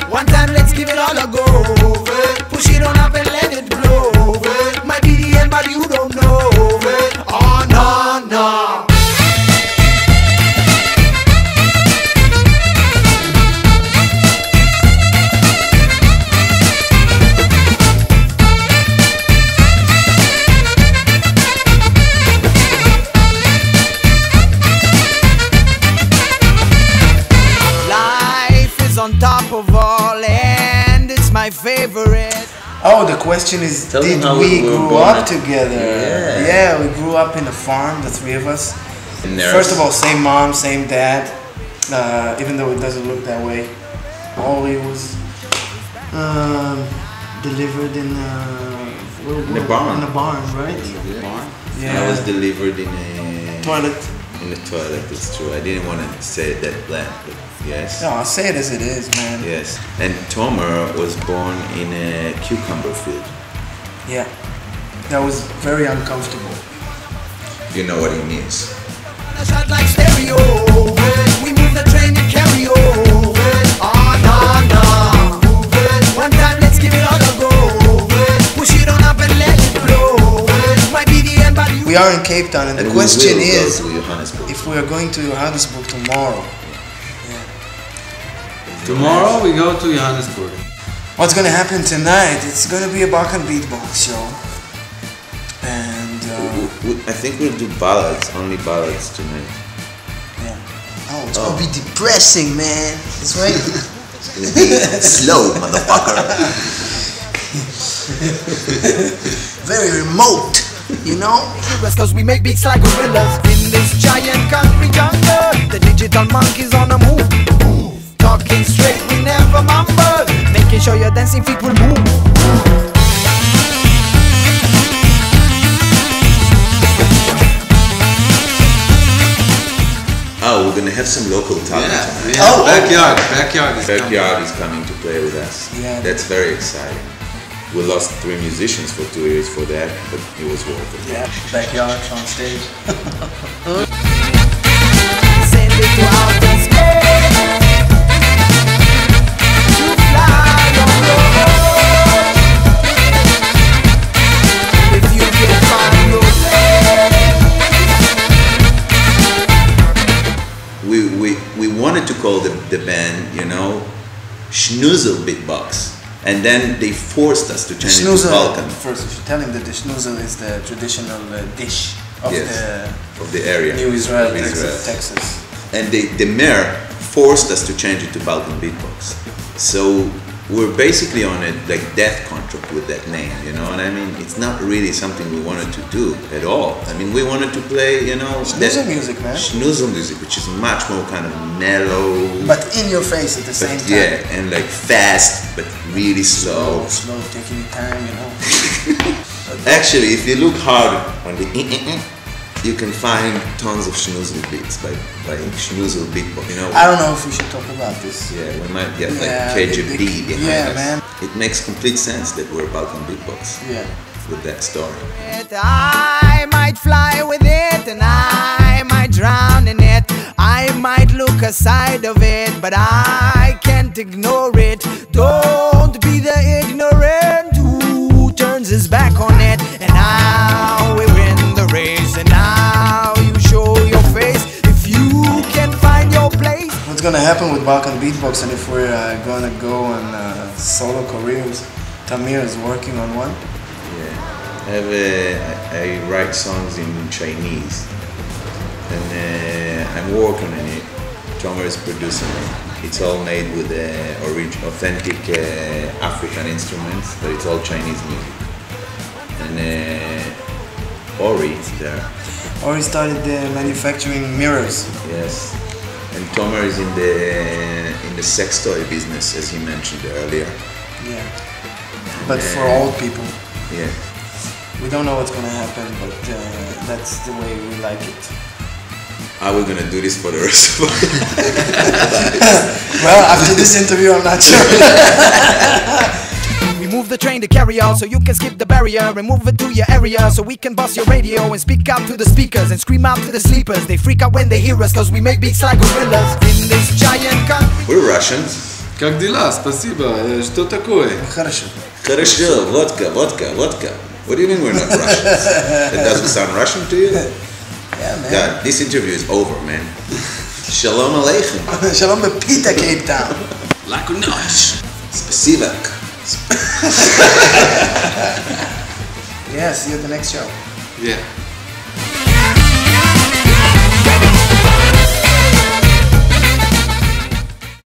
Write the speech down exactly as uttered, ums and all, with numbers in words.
One time, let's give it all a go. Push it on up and let it blow. Might be the end, but you don't know. Oh no, no. On top of all, and it's my favorite. Oh, the question is, Tell did we grow up together? Yeah. Yeah, we grew up in a farm, the three of us. Nerds. First of all, same mom, same dad, uh, even though it doesn't look that way. Oli was um, delivered in a, in a barn. In a barn, right? In a barn. Yeah. I was delivered in a toilet. In the toilet, it's true. I didn't want to say it that bland, but yes. No, I'll say it as it is, man. Yes. And Tomer was born in a cucumber field. Yeah. That was very uncomfortable. You know what he means. A shot like stereo. We move the train to carry on. Oh no, no. One time, let's give it all a go. Push it on up and let it blow. Might be the end, but you. We are in Cape Town, and, And the we question will go is, to Johannesburg. if we are going to Johannesburg tomorrow. Tomorrow we go to Johannesburg. What's gonna happen tonight? It's gonna be a Balkan beatbox show, and uh, We- we- I think we'll do ballads, only ballads tonight. yeah. Oh, it's Oh. gonna be depressing, man. This way. It's gonna be slow, motherfucker. Very remote, you know. Cause we make beats like gorillas in this giant country jungle. The digital monkeys on the move. Talking straight, we never mumble. Making sure your dancing feet will move. Oh, we're gonna have some local talent Yeah, tonight. we have Oh, backyard. Backyard is coming. Backyard is coming to play with us. Yeah. That's very exciting. We lost three musicians for two years for that, but it was worth it. Yeah, backyard on stage. Send it to outer space. To fly on your own. If you can find your place. We, we, we wanted to call the, the band, you know, Schnoezel Beatbox. And then they forced us to change it to Schnoezel, Balkan. first, you should tell him that the schnoezel is the traditional uh, dish of Yes, the of the area. New Israel, of Israel. Texas. Texas. And they, the mayor forced us to change it to Balkan Beatbox. So we're basically on a like death contract with that name, you know what I mean? It's not really something we wanted to do at all. I mean, we wanted to play, you know, Schnoezel music, man. Schnoezel music, which is much more kind of mellow. But in your face at the but same time. yeah, and like fast, but really slow. Slow, slow, taking your time, you know. Actually, if you look hard on the you can find tons of Schnoezel beats by by Schnoezel Beatbox. You know, I don't know if we should talk about this. yeah, we might get like Yeah, K G B big- big- behind yeah, us. man. It makes complete sense that we're Balkan Beatbox Yeah. with that story. I might fly with it and I might drown in it. I might look aside of it, but I can't ignore it. Don't be the ignorant who turns his back on it. And now we're in the race, and now you show your face. If you can find your place. What's gonna happen with Balkan Beatbox, and if we're uh, gonna go on uh, solo careers? Tamir is working on one. Yeah, I have a, I, I write songs in Chinese, and uh, I'm working on it. Tomer is producing it. It's all made with uh, orig authentic uh, African instruments, but it's all Chinese music. And uh, Ori is there. Or he started uh, manufacturing mirrors. Yes, and Tomer is in the in the sex toy business, as he mentioned earlier. Yeah. But for old people. Yeah. We don't know what's gonna happen, but uh, that's the way we like it. Are we gonna do this for the rest of us? Well, after this interview, I'm not sure. We move the train to carry out so you can skip the barrier and move it to your area so we can bust your radio and speak out to the speakers and scream out to the sleepers. They freak out when they hear us cause we make beats like gorillas in this giant country. We're Russians. Как дела? Спасибо. Что такое? Хорошо. Хорошо, vodka, vodka, vodka. What do you mean we're not Russians? That doesn't sound Russian to you? Yeah, man. God, this interview is over, man. Shalom Aleichem. Shalom בפית קייפטאון. Lakunosh. Spasivak. Yeah, see you at the next show. Yeah.